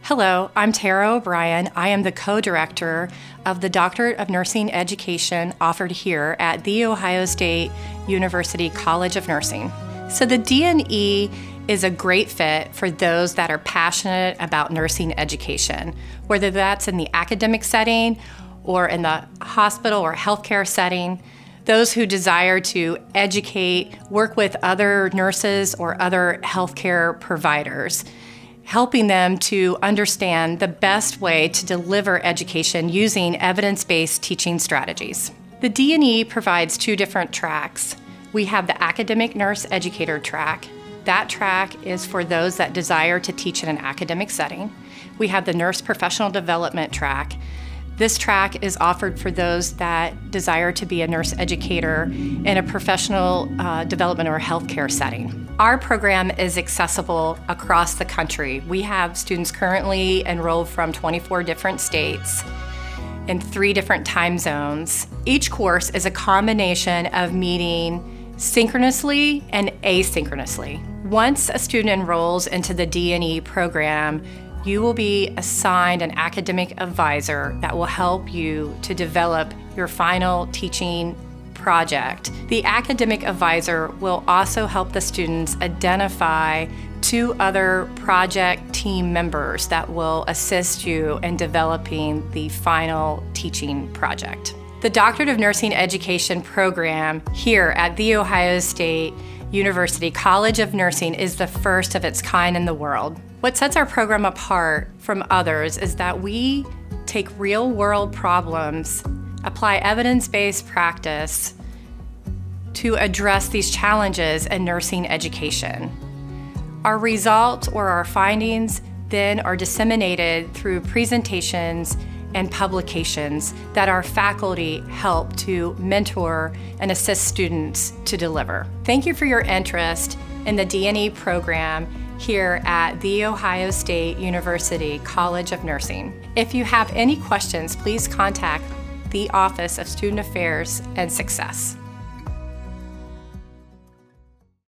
Hello, I'm Tara O'Brien. I am the co-director of the Doctorate of Nursing Education offered here at The Ohio State University College of Nursing. So the DNE is a great fit for those that are passionate about nursing education, whether that's in the academic setting or in the hospital or healthcare setting. Those who desire to educate, work with other nurses or other healthcare providers, helping them to understand the best way to deliver education using evidence-based teaching strategies. The DNE provides two different tracks. We have the Academic Nurse Educator track. That track is for those that desire to teach in an academic setting. We have the Nurse Professional Development track. This track is offered for those that desire to be a nurse educator in a professional development or healthcare setting. Our program is accessible across the country. We have students currently enrolled from 24 different states in 3 different time zones. Each course is a combination of meeting synchronously and asynchronously. Once a student enrolls into the DNE program, you will be assigned an academic advisor that will help you to develop your final teaching project. The academic advisor will also help the students identify 2 other project team members that will assist you in developing the final teaching project. The Doctorate of Nursing Education program here at The Ohio State University College of Nursing is the first of its kind in the world. What sets our program apart from others is that we take real-world problems, apply evidence-based practice to address these challenges in nursing education. Our results or our findings then are disseminated through presentations and publications that our faculty help to mentor and assist students to deliver. Thank you for your interest in the DNE program here at The Ohio State University College of Nursing. If you have any questions, please contact the Office of Student Affairs and Success.